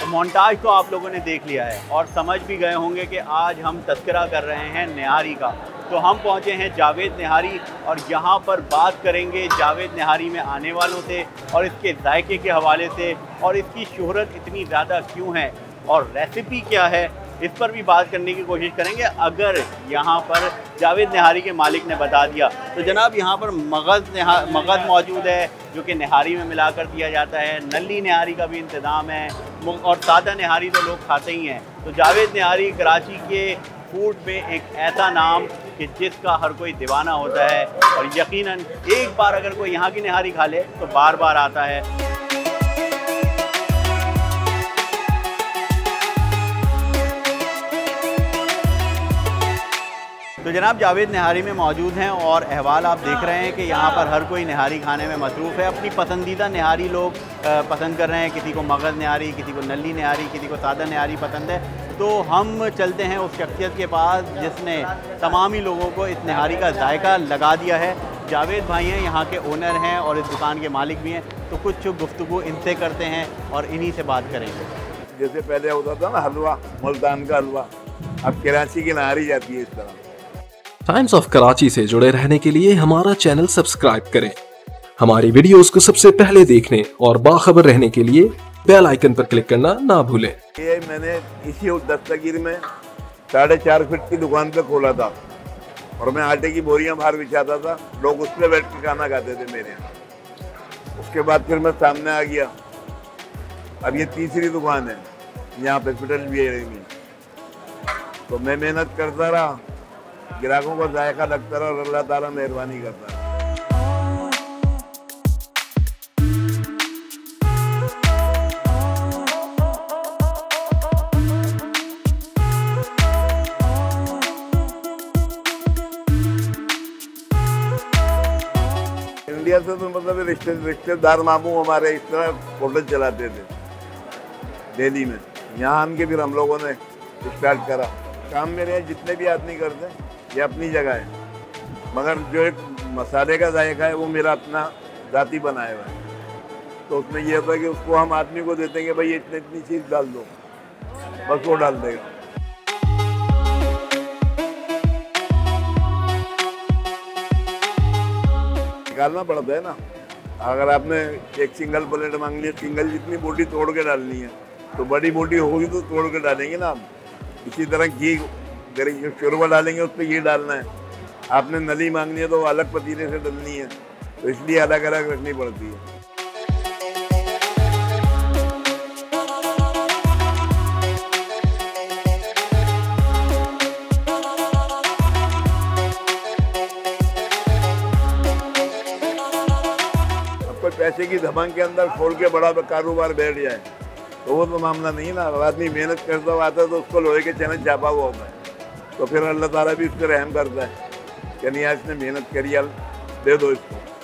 Montage तो आप लोगों ने देख लिया है और समझ भी गए होंगे कि आज हम तस्करा कर रहे हैं निहारी का। तो हम पहुंचे हैं जावेद निहारी और यहाँ पर बात करेंगे जावेद निहारी में आने वालों से और इसके जायके के हवाले से और इसकी शोहरत इतनी ज़्यादा क्यों है और रेसिपी क्या है, इस पर भी बात करने की कोशिश करेंगे। अगर यहाँ पर जावेद निहारी के मालिक ने बता दिया तो जनाब यहाँ पर मगज़ मौजूद है जो कि निहारी में मिलाकर दिया जाता है। नली निहारी का भी इंतज़ाम है और सादा निहारी तो लोग खाते ही हैं। तो जावेद निहारी कराची के फूड में एक ऐसा नाम कि जिसका हर कोई दीवाना होता है और यकीनन एक बार अगर कोई यहाँ की निहारी खा ले तो बार बार आता है। तो जनाब जावेद निहारी में मौजूद हैं और अहवाल आप देख रहे हैं कि यहाँ पर हर कोई निहारी खाने में मसरूफ़ है। अपनी पसंदीदा निहारी लोग पसंद कर रहे हैं, किसी को मगज़ निहारी, किसी को नली निहारी, किसी को सादा निहारी पसंद है। तो हम चलते हैं उस शख्सियत के पास जिसने तमाम ही लोगों को इस निहारी का जायका लगा दिया है। जावेद भाई हैं, यहाँ के ओनर हैं और इस दुकान के मालिक भी हैं। तो कुछ गुफ्तगू इनसे करते हैं और इन्हीं से बात करेंगे। जैसे पहले होता था ना हलवा, मुल्तान का हलवा, अब कराची की निहारी जाती है इस तरह। टाइम्स ऑफ कराची से जुड़े रहने के लिए हमारा चैनल सब्सक्राइब करें। हमारी वीडियोस को सबसे पहले देखने और बाखबर रहने के लिए बेल आइकन पर क्लिक करना ना भूलें। ये मैंने इसी दस्तगीर में 4.5 फीट की दुकान पे खोला था और मैं आटे की बोरियां बाहर बिछाता था, लोग उस पर बैठ के खाना खाते थे मेरे यहाँ। उसके बाद फिर मैं सामने आ गया। अब ये तीसरी दुकान है, यहाँ पे हॉस्पिटल भी है। तो मैं मेहनत करता रहा, ग्राहकों को जायका लगता रहा और अल्लाह ताला मेहरबानी करता रहा। इंडिया से तो मतलब रिश्तेदार मामू हमारे इस तरह होटल चलाते थे दिल्ली में। यहाँ आन के फिर हम लोगों ने स्टार्ट करा। काम मेरे यहाँ जितने भी आदमी करते हैं ये अपनी जगह है, मगर जो एक मसाले का जायका है वो मेरा अपना जाती बनाया हुआ है। तो उसमें ये होता है कि उसको हम आदमी को देते हैं कि भाई इतनी इतनी चीज़ डाल दो, बस वो डाल देगा। निकालना पड़ता है ना। अगर आपने एक सिंगल प्लेट मांग लिया, सिंगल जितनी बोटी तोड़ के डालनी है तो बड़ी बोटी होगी तो तोड़ के डालेंगे ना आप। इसी तरह घी शोरबा डालेंगे उस पर घी डालना है। आपने नली मांगनी है तो वो अलग पतीले से डालनी है, तो इसलिए अलग अलग रखनी पड़ती है। अब कोई पैसे की धमाक के अंदर खोल के बड़ा कारोबार बैठ जाए तो वो तो मामला नहीं ना। आदमी मेहनत करता हुआ आता है तो उसको लोहे के चैनल छापा हुआ होता है, तो फिर अल्लाह ताला भी उस पर रहम करता है कि नहीं आज ने मेहनत करी, दे दो इसको।